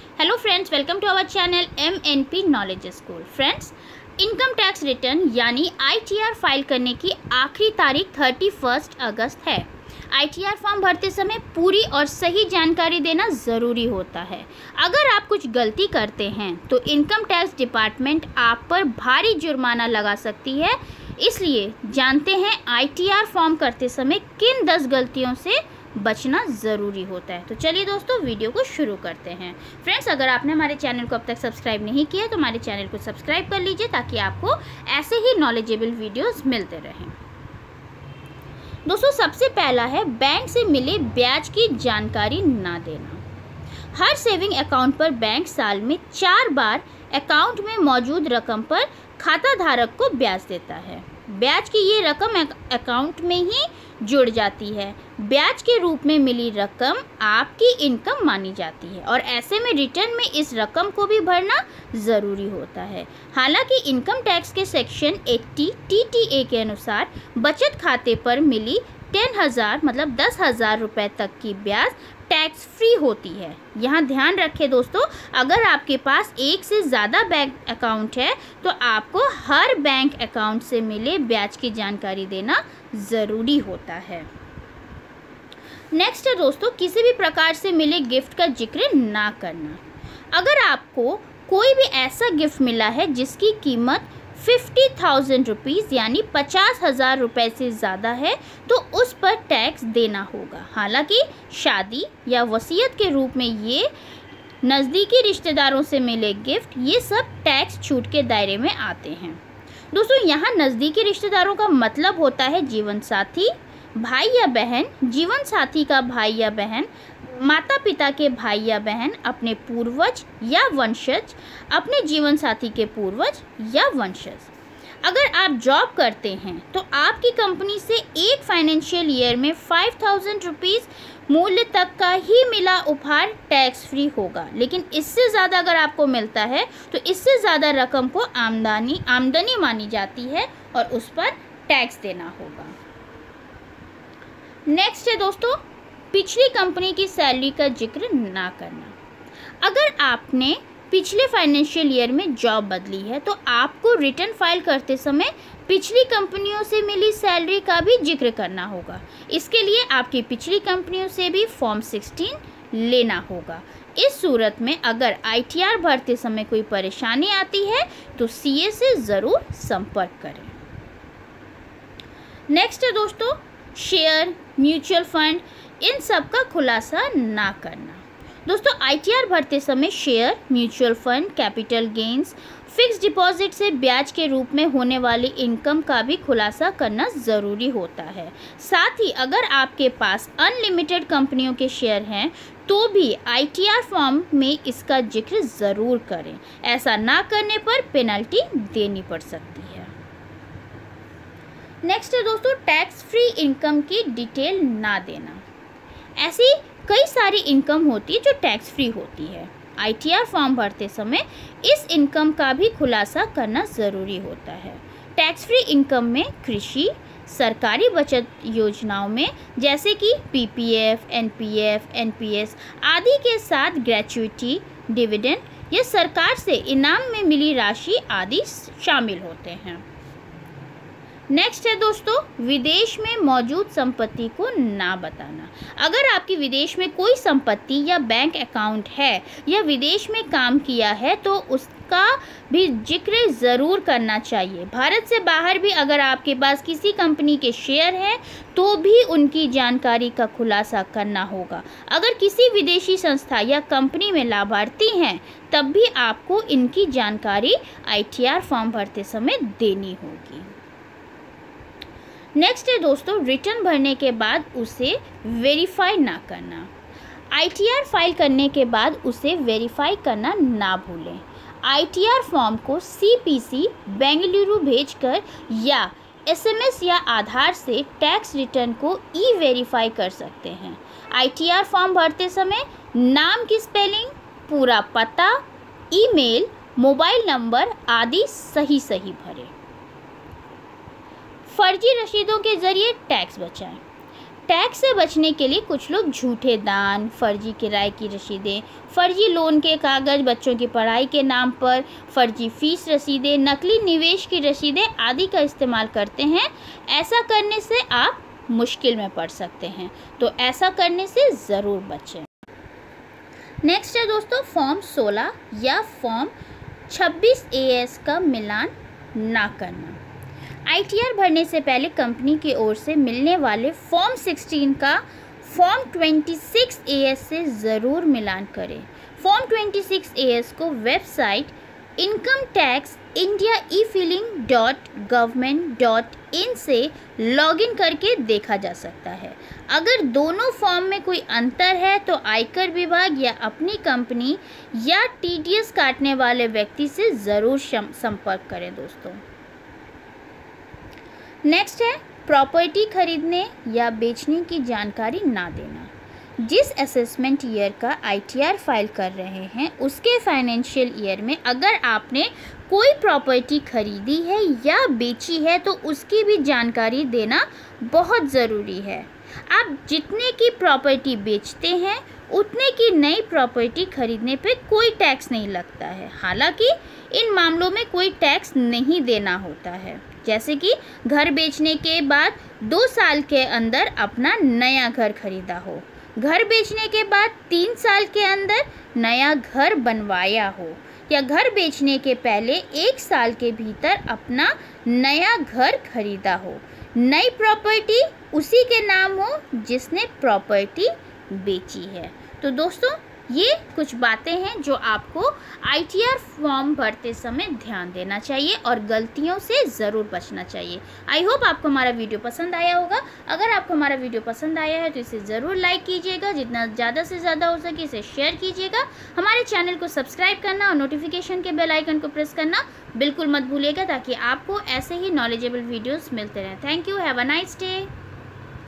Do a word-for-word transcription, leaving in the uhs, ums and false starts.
Hello friends, welcome to our channel M N P knowledge school. Friends, income tax return यानी I T R file करने की आखिरी तारीख इकतीस अगस्त है। आई टी आर फॉर्म भरते समय पूरी और सही जानकारी देना ज़रूरी होता है। अगर आप कुछ गलती करते हैं तो इनकम टैक्स डिपार्टमेंट आप पर भारी जुर्माना लगा सकती है। इसलिए जानते हैं आई टी आर फॉर्म करते समय किन दस गलतियों से बचना ज़रूरी होता है। तो चलिए दोस्तों, वीडियो को शुरू करते हैं। फ्रेंड्स, अगर आपने हमारे चैनल को अब तक सब्सक्राइब नहीं किया तो हमारे चैनल को सब्सक्राइब कर लीजिए ताकि आपको ऐसे ही नॉलेजेबल वीडियोस मिलते रहें। दोस्तों, सबसे पहला है बैंक से मिले ब्याज की जानकारी ना देना। हर सेविंग अकाउंट पर बैंक साल में चार बार अकाउंट में मौजूद रकम पर खाता धारक को ब्याज देता है। ब्याज की ये रकम अकाउंट में ही जुड़ जाती है। ब्याज के रूप में मिली रकम आपकी इनकम मानी जाती है और ऐसे में रिटर्न में इस रकम को भी भरना ज़रूरी होता है। हालांकि इनकम टैक्स के सेक्शन अस्सी टी टी ए के अनुसार बचत खाते पर मिली टेन हज़ार मतलब दस हज़ार रुपये तक की ब्याज टैक्स फ्री होती है। यहाँ ध्यान रखें दोस्तों, अगर आपके पास एक से ज़्यादा बैंक अकाउंट है तो आपको हर बैंक अकाउंट से मिले ब्याज की जानकारी देना ज़रूरी होता है। नेक्स्ट है दोस्तों, किसी भी प्रकार से मिले गिफ्ट का जिक्र ना करना। अगर आपको कोई भी ऐसा गिफ्ट मिला है जिसकी कीमत फिफ्टी थाउजेंड रुपीज़ यानी पचास हज़ार रुपये से ज़्यादा है तो उस पर टैक्स देना होगा। हालांकि शादी या वसीयत के रूप में ये नज़दीकी रिश्तेदारों से मिले गिफ्ट ये सब टैक्स छूट के दायरे में आते हैं। दोस्तों, यहाँ नज़दीकी रिश्तेदारों का मतलब होता है जीवन साथी, भाई या बहन, जीवन साथी का भाई या बहन, माता पिता के भाई या बहन, अपने पूर्वज या वंशज, अपने जीवन साथी के पूर्वज या वंशज। अगर आप जॉब करते हैं तो आपकी कंपनी से एक फाइनेंशियल ईयर में फाइव थाउजेंड रुपीज़ मूल्य तक का ही मिला उपहार टैक्स फ्री होगा। लेकिन इससे ज़्यादा अगर आपको मिलता है तो इससे ज़्यादा रकम को आमदनी आमदनी मानी जाती है और उस पर टैक्स देना होगा। नेक्स्ट है दोस्तों, पिछली कंपनी की सैलरी का जिक्र ना करना। अगर आपने पिछले फाइनेंशियल ईयर में जॉब बदली है तो आपको रिटर्न फाइल करते समय पिछली कंपनियों से मिली सैलरी का भी जिक्र करना होगा। इसके लिए आपकी पिछली कंपनियों से भी फॉर्म सिक्सटीन लेना होगा। इस सूरत में अगर आई टी आर भरते समय कोई परेशानी आती है तो सी ए से ज़रूर संपर्क करें। नेक्स्ट है दोस्तों, शेयर, म्यूचुअल फंड इन सब का खुलासा ना करना। दोस्तों, आई टी आर भरते समय share, mutual fund, capital gains, fix deposit से ब्याज के रूप में होने वाली इनकम का भी खुलासा करना ज़रूरी होता है। साथ ही अगर आपके पास अनलिमिटेड कंपनियों के शेयर हैं तो भी आई टी आर फॉर्म में इसका जिक्र ज़रूर करें। ऐसा ना करने पर पेनल्टी देनी पड़ सकती है। नेक्स्ट है दोस्तों, टैक्स फ्री इनकम की डिटेल ना देना। ऐसी कई सारी इनकम होती है जो टैक्स फ्री होती है। आई टी आर फॉर्म भरते समय इस इनकम का भी खुलासा करना ज़रूरी होता है। टैक्स फ्री इनकम में कृषि, सरकारी बचत योजनाओं में जैसे कि P P F, N P F, N P S आदि के साथ ग्रेच्युइटी, डिविडेंड या सरकार से इनाम में मिली राशि आदि शामिल होते हैं। नेक्स्ट है दोस्तों, विदेश में मौजूद संपत्ति को ना बताना। अगर आपकी विदेश में कोई संपत्ति या बैंक अकाउंट है या विदेश में काम किया है तो उसका भी जिक्र ज़रूर करना चाहिए। भारत से बाहर भी अगर आपके पास किसी कंपनी के शेयर हैं तो भी उनकी जानकारी का खुलासा करना होगा। अगर किसी विदेशी संस्था या कंपनी में लाभार्थी हैं तब भी आपको इनकी जानकारी आई टी आर फॉर्म भरते समय देनी होगी। नेक्स्ट है दोस्तों, रिटर्न भरने के बाद उसे वेरीफाई ना करना। आई टी आर फाइल करने के बाद उसे वेरीफाई करना ना भूलें। आई टी आर फॉर्म को सी पी सी बेंगलुरु भेजकर या एस एम एस या आधार से टैक्स रिटर्न को ई वेरीफाई कर सकते हैं। आई टी आर फॉर्म भरते समय नाम की स्पेलिंग, पूरा पता, ईमेल, मोबाइल नंबर आदि सही सही भरें। फर्जी रसीदों के जरिए टैक्स बचाएं। टैक्स से बचने के लिए कुछ लोग झूठे दान, फर्जी किराए की रसीदें, फर्जी लोन के कागज़, बच्चों की पढ़ाई के नाम पर फर्जी फीस रसीदें, नकली निवेश की रसीदें आदि का इस्तेमाल करते हैं। ऐसा करने से आप मुश्किल में पड़ सकते हैं, तो ऐसा करने से ज़रूर बचें। नेक्स्ट है दोस्तों फॉर्म सोलह या फॉर्म छब्बीस ए एस का मिलान ना करना। आई टी आर भरने से पहले कंपनी की ओर से मिलने वाले फॉर्म सोलह का फॉर्म छब्बीस ए एस से ज़रूर मिलान करें। फॉर्म छब्बीस ए एस को website income tax India e filing dot government dot in से लॉगिन करके देखा जा सकता है। अगर दोनों फॉर्म में कोई अंतर है तो आयकर विभाग या अपनी कंपनी या टी डी एस काटने वाले व्यक्ति से ज़रूर संपर्क करें दोस्तों। नेक्स्ट है प्रॉपर्टी खरीदने या बेचने की जानकारी ना देना। जिस असेसमेंट ईयर का आई टी आर फाइल कर रहे हैं उसके फाइनेंशियल ईयर में अगर आपने कोई प्रॉपर्टी खरीदी है या बेची है तो उसकी भी जानकारी देना बहुत ज़रूरी है। आप जितने की प्रॉपर्टी बेचते हैं उतने की नई प्रॉपर्टी खरीदने पे कोई टैक्स नहीं लगता है। हालांकि इन मामलों में कोई टैक्स नहीं देना होता है, जैसे कि घर बेचने के बाद दो साल के अंदर अपना नया घर खरीदा हो, घर बेचने के बाद तीन साल के अंदर नया घर बनवाया हो, या घर बेचने के पहले एक साल के भीतर अपना नया घर खरीदा हो। नई प्रॉपर्टी उसी के नाम हो जिसने प्रॉपर्टी बेची है। तो दोस्तों ये कुछ बातें हैं जो आपको आई टी आर फॉर्म भरते समय ध्यान देना चाहिए और गलतियों से ज़रूर बचना चाहिए। आई होप आपको हमारा वीडियो पसंद आया होगा। अगर आपको हमारा वीडियो पसंद आया है तो इसे ज़रूर लाइक कीजिएगा, जितना ज़्यादा से ज़्यादा हो सके इसे शेयर कीजिएगा। हमारे चैनल को सब्सक्राइब करना और नोटिफिकेशन के बेल आइकन को प्रेस करना बिल्कुल मत भूलिएगा, ताकि आपको ऐसे ही नॉलेजेबल वीडियोज़ मिलते रहें। Thank you, have a nice day.